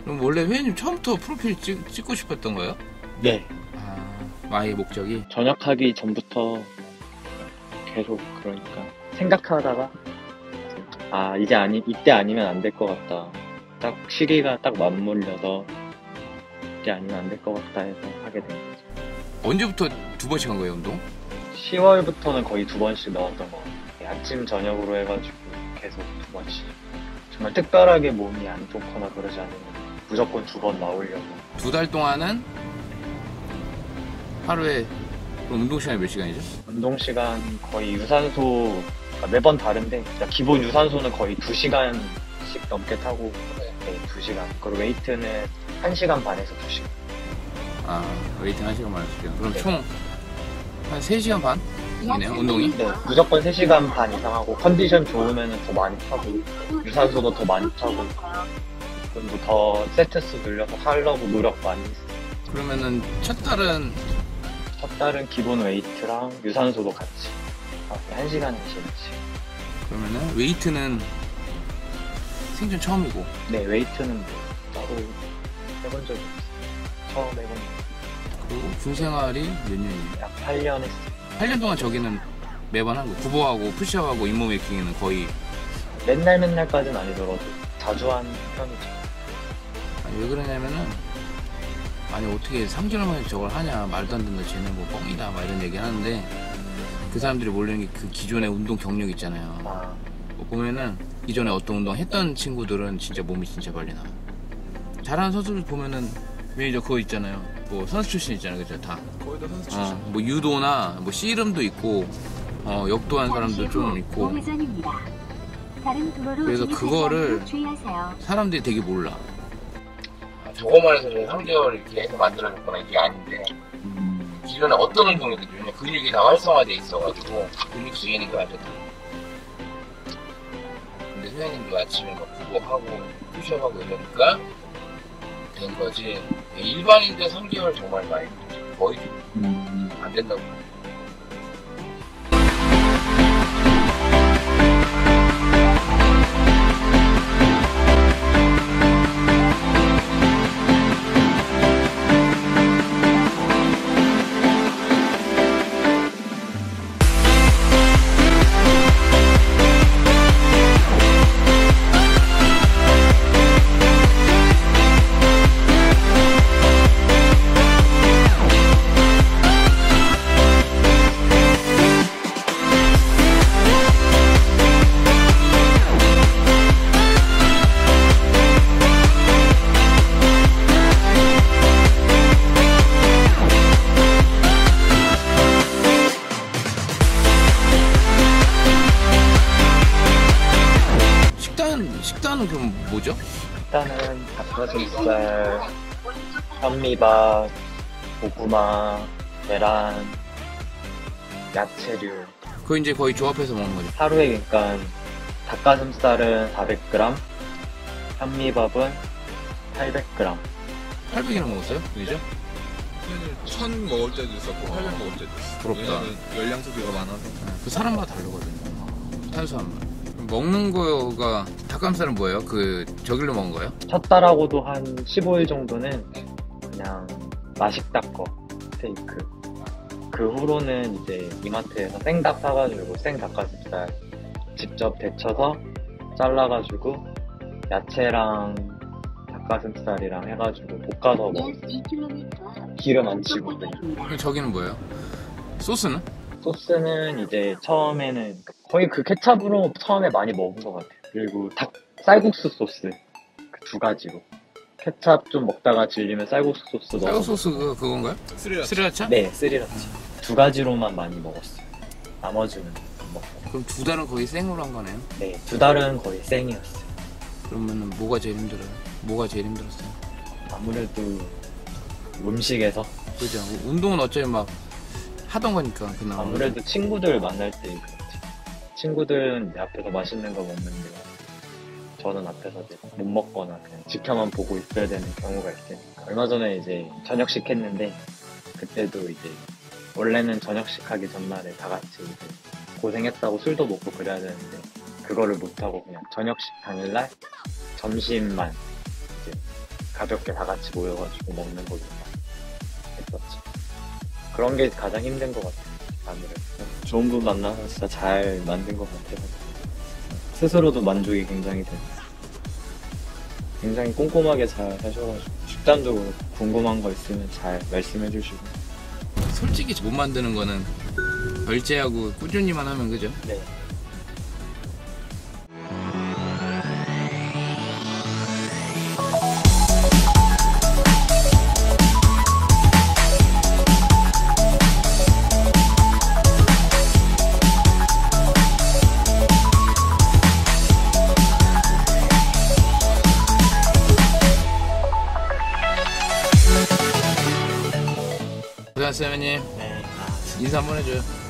그럼 원래 회원님 처음부터 프로필 찍고 싶었던 거예요? 네. 아예 목적이? 전역하기 전부터 계속 그러니까 생각하다가 이때 아니면 안 될 것 같다. 딱 시기가 딱 맞물려서 이때 아니면 안 될 것 같다 해서 하게 된 거죠. 언제부터 2번씩 한 거예요, 운동? 10월부터는 거의 2번씩 나왔던 것 같아요. 아침 저녁으로 해가지고 계속 2번씩. 정말 특별하게 몸이 안 좋거나 그러지 않으면 무조건 2번 나오려고. 2달 동안은 하루에 그럼 운동 시간이 몇 시간이죠? 운동 시간 거의 유산소 매번 다른데 기본 유산소는 거의 2시간씩 넘게 타고 네, 2시간. 그리고 웨이트는 1시간 반에서 2시간. 웨이트 1시간 반에서 2시간. 그럼 네. 총 한 3시간 반이네요, 운동이? 네, 무조건 3시간 반 이상 하고 컨디션 좋으면 더 많이 타고 유산소도 더 많이 타고 그리고 더 세트 수 늘려서 하려고 노력 많이 했어요. 그러면은 첫 달은 기본 웨이트랑 유산소도 같이 1시간씩. 그러면은 웨이트는 생전 처음이고. 네, 웨이트는 뭐 따로 해본 적이 없어요. 처음 해본 적. 그리고 군 생활이 몇 년이에요? 약 8년 했어요. 8년 동안 저기는 매번 하고 구보하고 푸시업하고 잇몸 메이킹은 거의. 맨날까지는 아니더라도 자주 한 편이죠. 아니, 왜 그러냐면은 어떻게 3개월 만에 저걸 하냐, 말도 안 된다, 쟤는 뭐 뻥이다 막 이런 얘기 하는데 그 사람들이 모르는 게 그 기존의 운동 경력 있잖아요. 뭐 보면은 이전에 어떤 운동 했던 친구들은 진짜 몸이 진짜 빨리 나와. 잘하는 선수들 보면은 매니저 그거 있잖아요. 뭐 선수 출신 있잖아요, 그죠? 다. 거의 다 선수 출신. 뭐 유도나 뭐 씨름도 있고 역도한 사람도 좀 있고. 그래서 그거를 사람들이 되게 몰라. 저거만 해서 3개월 이렇게 해서 만들어졌거나 이게 아닌데 기존에 어떤 운동이든지 왜냐면 근육이 다 활성화돼 있어가지고 근육 쓰이니까 아주 다. 근데 소장님도 아침에 막 구보하고 푸시업하고 이러니까 된 거지. 일반인들 3개월 정말 많이 거의 안 된다고. 식단은 그럼 뭐죠? 일단은 닭가슴살, 현미밥, 고구마, 계란, 야채류. 그거 이제 거의 조합해서 먹는 거죠. 하루에 그러니까 닭가슴살은 400g, 현미밥은 800g. 800이나 먹었어요? 그죠? 1000 먹을 때도 있었고 800 먹을 때도 있었어. 부럽다. 왜냐면 열량 소비가 많아서. 그 사람마다 다르거든요. 탄수화물. 먹는 거가 닭가슴살은 뭐예요? 그 저길로 먹은 거예요? 첫 달하고도 한 15일 정도는 그냥 맛있다 거 스테이크. 그 후로는 이제 이마트에서 생닭 사가지고 생닭가슴살 직접 데쳐서 잘라가지고 야채랑 닭가슴살이랑 해가지고 볶아서 먹어요. 기름 안 치고. 그럼 저기는 뭐예요? 소스는? 소스는 이제 처음에는 거의 그 케찹으로 처음에 많이 먹은 것 같아요. 그리고 쌀국수 소스 그 2가지로 케찹 좀 먹다가 질리면 쌀국수 소스 넣어서. 쌀국수 그건가요? 스리라차? 네, 스리라차 2가지로만 많이 먹었어요. 나머지는 안 먹고. 그럼 2달은 거의 생으로 한 거네요? 네, 2달은 거의 생이었어요. 그러면은 뭐가 제일 힘들어요? 뭐가 제일 힘들었어요? 아무래도 음식에서. 그죠? 운동은 어차피 막 하던 거니까 그나마. 아무래도 친구들 만날 때 그렇지. 친구들은 내 앞에서 맛있는 거 먹는데 저는 앞에서 이제 못 먹거나 그냥 지켜만 보고 있어야 되는 경우가 있으니까. 얼마 전에 이제 저녁식 했는데 그때도 이제 원래는 저녁식 하기 전날에 다 같이 이제 고생했다고 술도 먹고 그래야 되는데 그거를 못하고 그냥 저녁식 당일날 점심만 이제 가볍게 다 같이 모여가지고 먹는 걸로 했었죠. 그런 게 가장 힘든 것 같아요. 아무래도 좋은 분 만나서 진짜 잘 만든 것 같아요. 스스로도 만족이 굉장히 돼요. 굉장히 꼼꼼하게 잘 하셔가지고 식단도 그렇고 궁금한 거 있으면 잘 말씀해 주시고. 솔직히 못 만드는 거는 결제하고 꾸준히만 하면 그죠? 네. 고생하셨어요, 형님. 인사 한번 해줘요.